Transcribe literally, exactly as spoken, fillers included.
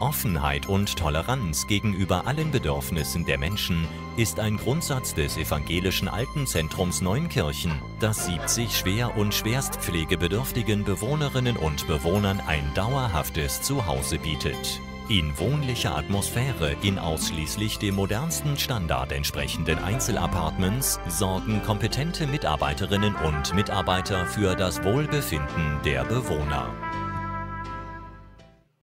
Offenheit und Toleranz gegenüber allen Bedürfnissen der Menschen ist ein Grundsatz des evangelischen Altenzentrums Neunkirchen, das siebzig schwer- und schwerstpflegebedürftigen Bewohnerinnen und Bewohnern ein dauerhaftes Zuhause bietet. In wohnlicher Atmosphäre in ausschließlich dem modernsten Standard entsprechenden Einzelapartments sorgen kompetente Mitarbeiterinnen und Mitarbeiter für das Wohlbefinden der Bewohner.